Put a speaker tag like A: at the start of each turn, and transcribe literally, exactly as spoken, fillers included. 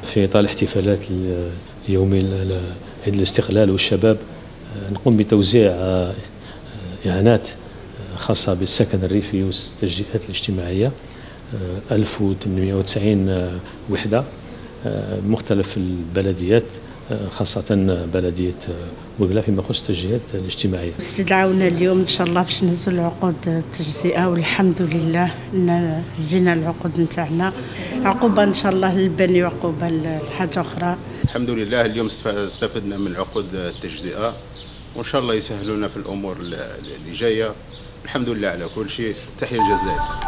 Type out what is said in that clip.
A: في إطار الاحتفالات اليومي عيد الاستقلال والشباب نقوم بتوزيع إعانات خاصة بالسكن الريفي والتجهيزات الاجتماعية ألف وثمانمئة وتسعين وحدة بمختلف البلديات، خاصة بلدية بوغلا فيما يخص التجهيزات الاجتماعية.
B: استدعونا اليوم إن شاء الله باش نهزوا عقود التجزئة، والحمد لله هزينا العقود نتاعنا، عقوبة إن شاء الله للبني وعقوبة لحاجة أخرى.
C: الحمد لله اليوم استفدنا من عقود التجزئة، وإن شاء الله يسهلونا في الأمور اللي جاية. الحمد لله على كل شيء. تحية الجزائر.